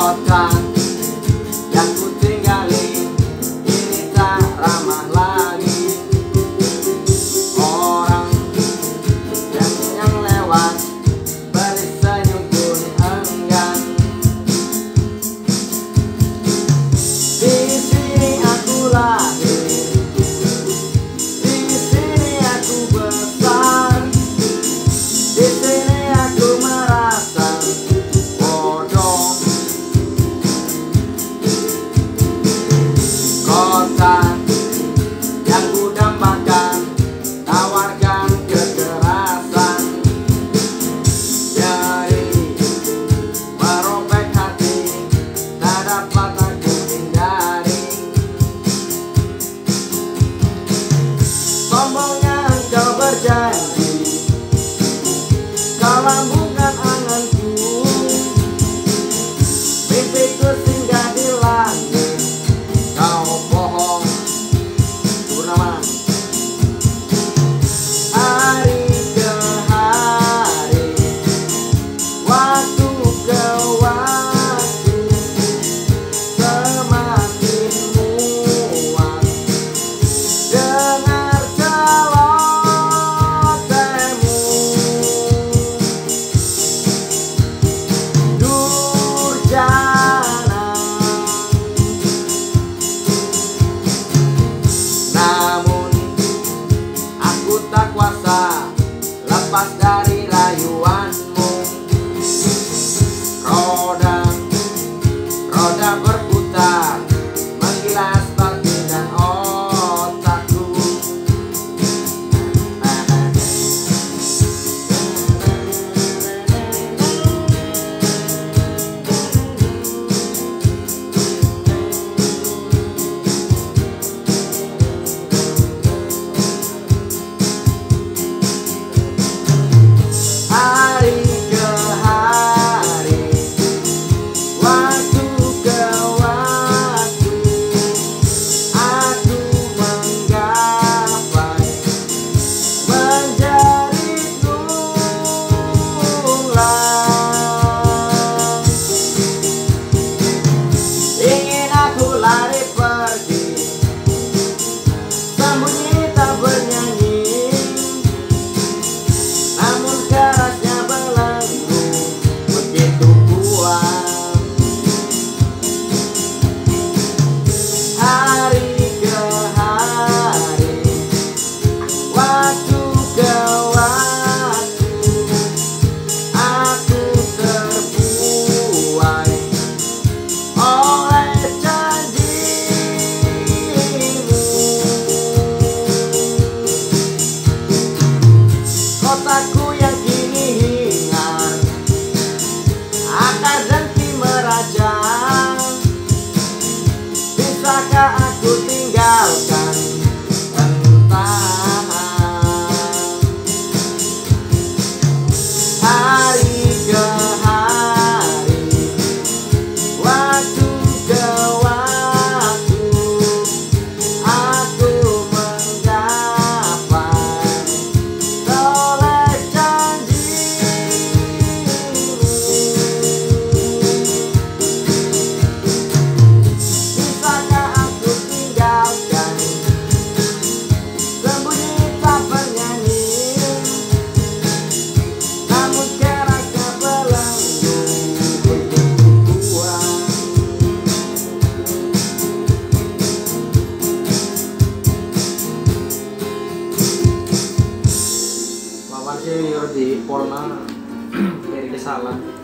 Kota yang ku tinggali ini tak ramah lagi. Orang yang lewat beri senyum pun enggan. Di sini aku lahir, di sini aku besar, di sini aku merasa bodoh. Kota yang ku dambakan tawarkan kekerasan, jadi merobek hati tak dapat aku hindari. Sombongnya engkau berjanji kau lambungkan anganku, mimpiku singgah di langit. Kau bohong, Purnama. Hari ke hari, waktu ke waktu, semakin muak dengar celotehmu. Durjana, namun aku tak kuasa lepas dari rayuanmu. Roda berputar menggilas batin dan otakku. Hari ke hari, waktu ke waktu, aku menggapai menjadi tunggal. Ingin aku lari pergi, sembunyi tak bernyanyi, namun kerasnya belenggu begitu kuat. Hari ke hari, waktu ke waktu, aku terbuai oleh janjimu. Kotaku yang kini hingar, akar dengki merajang. Bisakah aku tinggalkan entah. Hari ke hari, waktu ke waktu, aku menggapai oleh janjimu. Bisakah aku tinggalkan, sembunyi tak bernyanyi, namun kerasnya belenggu begitu kuat. Lawan si Rodi Polna dari kesalahan.